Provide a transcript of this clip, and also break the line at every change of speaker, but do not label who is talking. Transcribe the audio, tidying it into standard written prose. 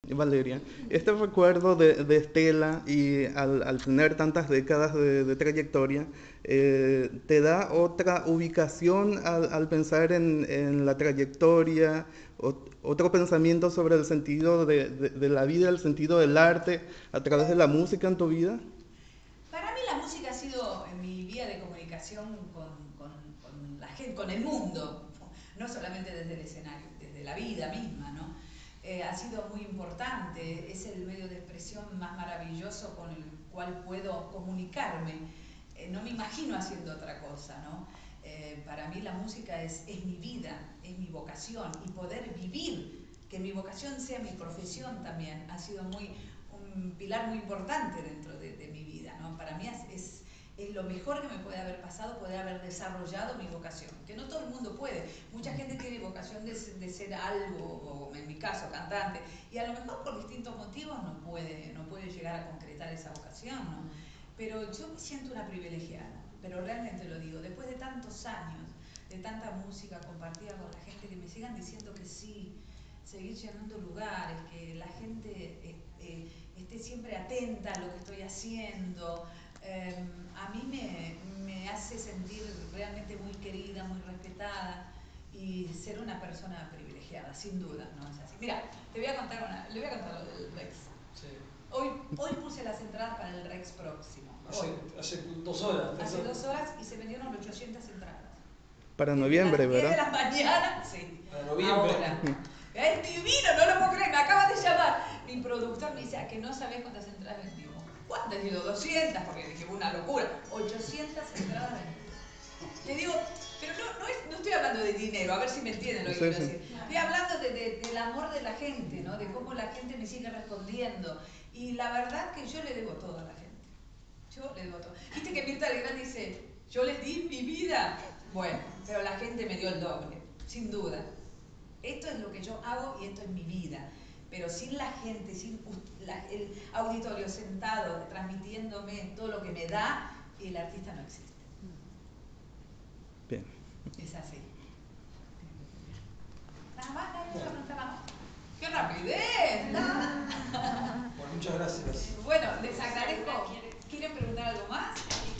Valeria, este recuerdo de Estela y al tener tantas décadas de trayectoria, ¿te da otra ubicación al pensar en la trayectoria, otro pensamiento sobre el sentido de la vida, el sentido del arte a través de la música en tu vida?
Para mí la música ha sido mi vía de comunicación con la gente, con el mundo, no solamente desde el escenario, desde la vida misma, ¿no? Ha sido muy importante, es el medio de expresión más maravilloso con el cual puedo comunicarme. No me imagino haciendo otra cosa, ¿no? Para mí la música es mi vida, es mi vocación, y poder vivir, que mi vocación sea mi profesión también, ha sido un pilar muy importante dentro de mi vida, ¿no? Para mí es lo mejor que me puede haber pasado, poder haber desarrollado mi vocación, que no todo el mundo puede. Mucha gente tiene vocación de ser algo, o en mi caso, cantante, y a lo mejor por distintos motivos no puede llegar a concretar esa vocación, ¿no? Pero yo me siento una privilegiada, pero realmente lo digo, después de tantos años, de tanta música compartida con la gente, que me sigan diciendo que sí, seguir llenando lugares, que la gente esté siempre atenta a lo que estoy haciendo, a mí me hace sentir realmente muy querida, muy respetada, y ser una persona privilegiada, sin duda, ¿no es así? Mira, le voy a contar lo del Rex.
Sí.
Hoy puse las entradas para el Rex próximo.
Hace 2 horas.
Hace 2 horas, y se vendieron 800 entradas.
Para
Desde
noviembre,
las 10 de
¿verdad?
la mañana, sí,
Para noviembre.
ahora. Es divino, no lo puedo creer, me acaba de llamar. Mi productor me dice, que no sabés cuántas entradas vendimos. ¿Cuántas? Digo, 200, porque dije, una locura. 800 entradas vendidas. Le digo, pero no estoy hablando de dinero, a ver si me entienden lo que
Sí,
quiero
sí.
decir. Estoy hablando del amor de la gente, ¿no? De cómo la gente me sigue respondiendo. Y la verdad que yo le debo todo a la gente. Yo le debo todo. Viste que Mirta Legrand dice, yo les di mi vida. Bueno, pero la gente me dio el doble, sin duda. Esto es lo que yo hago y esto es mi vida. Pero sin la gente, sin el auditorio sentado transmitiéndome todo lo que me da, el artista no existe.
Bien.
Es así. Nada más, nadie otra pregunta más. ¡Qué rapidez! Nada.
Bueno, muchas gracias.
Bueno, les agradezco. ¿Quieren preguntar algo más?